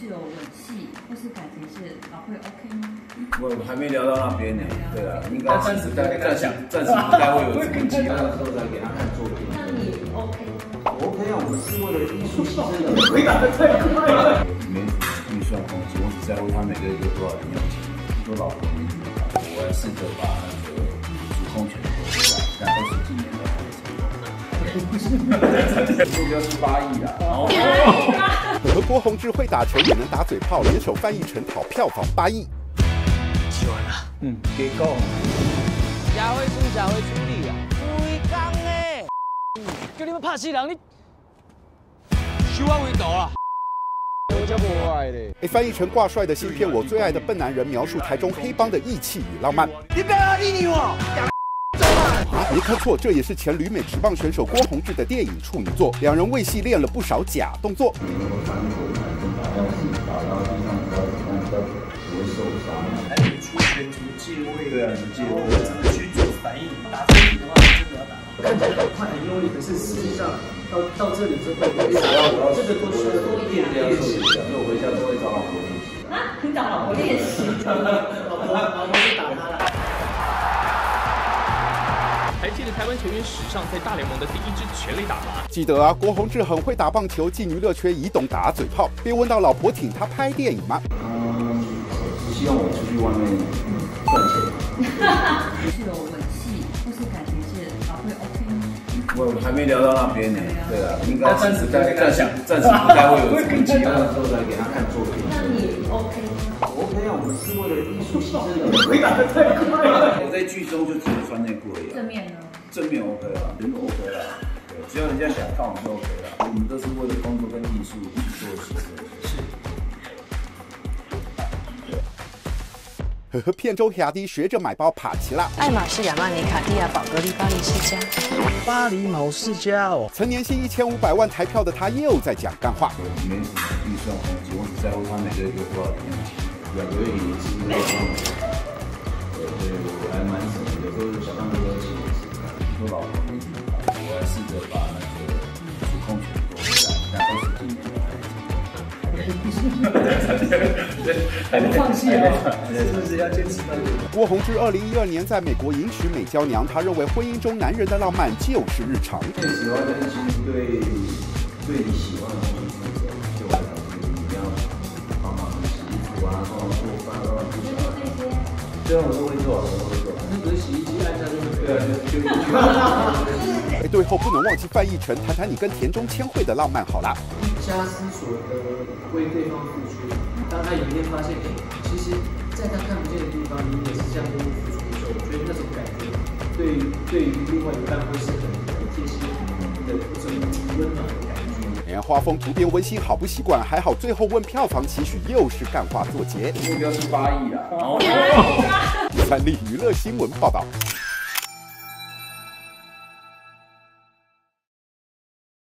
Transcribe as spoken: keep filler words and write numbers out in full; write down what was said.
有吻戏或是感情戏，老会 OK 吗？ 我还没聊到那边呢，对啊，应该暂时暂暂时暂时不太会有这个机会，到时候再给他看作品。 那你 OK 吗 ？OK 啊，我们是为了艺术牺牲的。 回答的太快了。 没什么预算控制，我只在乎他每个月有多少零用钱。说老婆没什么好，我来试着把那个主控权夺回来，但二十几年都还没成功。目标是八亿啦。 和郭宏志会打球也能打嘴炮，联手范逸臣讨票房八亿。 洗完了。 嗯，给够。 社会主社会处理啊，规工诶！叫你们拍死人，你收我回头啊！我才不爱嘞！ 哎，范逸臣挂帅的新片《我最爱的笨男人》，描述台中黑帮的义气与浪漫。 你不要理我！ 啊，没看错，这也是前旅美职棒选手郭宏志的电影处女作，两人为戏练了不少假动作。 你能够反手反身打到地，打到地上，只要子弹不会受伤。 还得出拳什么借位， 对啊，什么借位， 怎么去做反应？打身体的话，真的要打。看起来很快很用力，可是实际上到到这里之后，我要这个都需要练练习。 所以我回家都会找老婆练习。 啊，你找老婆练习？ 老婆老婆去打他了。 还记得台湾球员史上在大联盟的第一支全垒打吗？ 记得啊，郭宏志很会打棒球，进娱乐圈已懂打嘴炮。被问到老婆挺他拍电影吗？ 嗯，只希望我出去外面赚钱。 是有吻戏或是感情戏，老会 OK 吗？ 我还没聊到那边呢，对啊，应该暂时暂暂时暂时不太会有这个机会，到时候再给他看作品。 那你 OK 吗 OK 啊，我们是为了艺术牺牲的。 回答的太快了。 我在剧中就只有穿内裤而已。 正面呢？ 正面 OK 了，人 OK 了，对，只要人家想看我们就 OK 了。我们都是为了工作跟艺术去做牺牲。是。 呵呵，片中亚迪学着买包帕奇拉， 爱马仕、亚曼尼、卡地亚、宝格丽、巴黎世家。 巴黎毛世家哦。 曾年薪一千五百万台票的他又在讲干话。 没什么预算控制，我只在乎他每个月有多少零用钱。两个月一次那种。对，所以我还蛮省的，有时候小胖哥请我吃饭，说老婆没什么好，我来试着把那个主控权夺回来，但二十几年都还没成功。 还不放弃啊？是不是要坚持到底？ 郭宏志二零一二年在美国迎娶美娇娘，他认为婚姻中男人的浪漫就是日常。 最喜欢的是其实对对你喜欢的东西负责，对我来讲，就是你要帮忙洗衣服啊，帮忙做饭，帮忙顾小孩。这样我都会做，我都会做。 那个洗衣机按下就会对啊，就就。 哎，最后不能忘记范逸臣，谈谈你跟田中千惠的浪漫好啦。 一家思索的为对方付出，当他有一天发现，哎，其实在他看不见的地方，你也是这样为我付出的时候，我觉得那种感觉，对对于另外一半会是很很贴心的一种温暖的感觉。 哎呀，画风突变温馨，好不习惯。还好最后问票房期许，又是干话作结。 目标是八亿啦。 三立娱乐新闻报道。